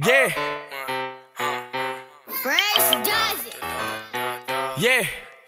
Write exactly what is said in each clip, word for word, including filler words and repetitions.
Yeah. Fresh does it. Yeah.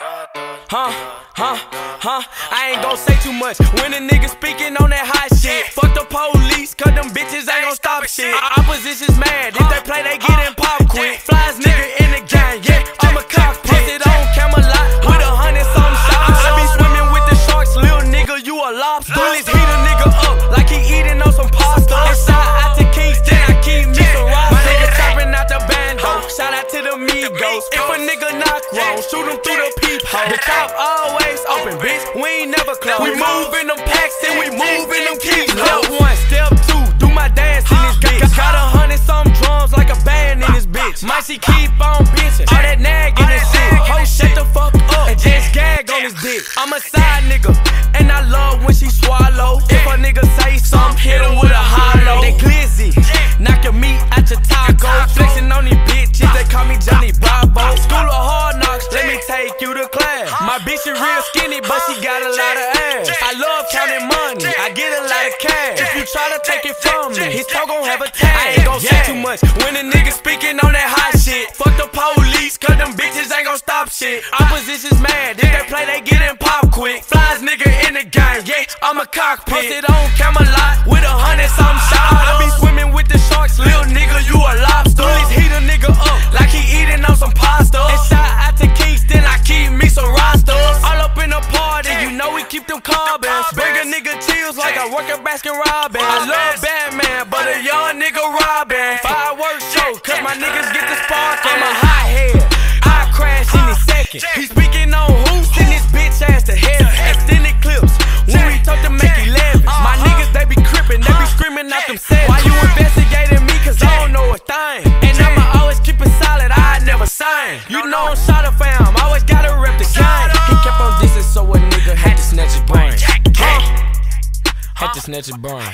Huh, huh, huh. I ain't gon' say too much when a nigga speaking on that hot shit. Fuck the police, cause them bitches ain't gon' stop shit. Opposition's mad, if they play, they get in pop quick. Flies nigga in the gang, yeah, I'm a cock. Posted on Camelot with a hundred some shots. I be swimming with the sharks, little nigga, you a lobster. Bullies heat a nigga up like he eating on some pasta. And shout out to Kingston, I keep me some rasta. My nigga chopping out the bando, shout out to the Migos. If a nigga knock wrong, shoot him through the peephole. The top always open, bitch, we ain't never close. We moving them packs and we moving them keys. Step one, step two, do my dance in this bitch. Got a hundred some drums like a band in this bitch. Might she keep on bitching, all that nag in this shit. Ho, shut the fuck up and just gag on his dick. I'm a side nigga, and I love when she swallow. If a nigga say something, hit him with a hollow. They glizzy, knock your meat out your taco. Flexing on these bitches, they call me Johnny Bravo. School of hard knocks, let me take you to class. My bitch is real skinny, but she got a lot of ass. I love counting money, I get a lot of cash. If you try to take it from me, his toe gon' have a tag. I ain't gon' say too much when a nigga speaking on that hot shit. Fuck the police, cause them bitches ain't gon' stop shit. Opposition's mad, if they play, they get in pop quick. Flies nigga in the game, yeah, I'm a cockpit. Posted on Camelot with a hundred some shots. I be swimming with the sharks, little nigga, you a lobster. Police heat a nigga up like he eating on some pasta. And shout out to Kingston, I keep me some rosters. All up in the party, you know we keep them carbons. Bring a nigga chills like I work at Baskin Robbins. I love Batman, but a young nigga robbing. Fireworks show, cause my niggas get the spark. I'm a hot head, I crash in a second. He speaking on who? Send this bitch ass to heaven. Extended clips, when we talk to make eleven. My niggas, they be crippin', they be screaming out them sevens. Why you investigating me? Cause I don't know a thing. And I'ma always keep it solid, I never sign. You know I'm shot of fam, always gotta rep the gang. He kept on dissing, so a nigga had to snatch his brain. Huh? Had to snatch his brain.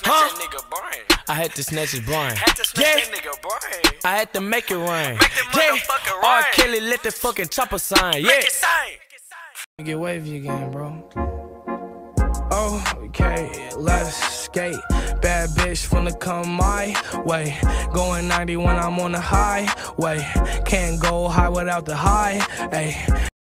Huh? I had to snatch his brain. Yeah, I had to make it rain. Yeah, R. Kelly let the fucking chopper sign. Yeah, get wavy again, bro. Okay, let's skate. Bad bitch finna come my way. Going ninety when I'm on the highway. Can't go high without the high. Ay.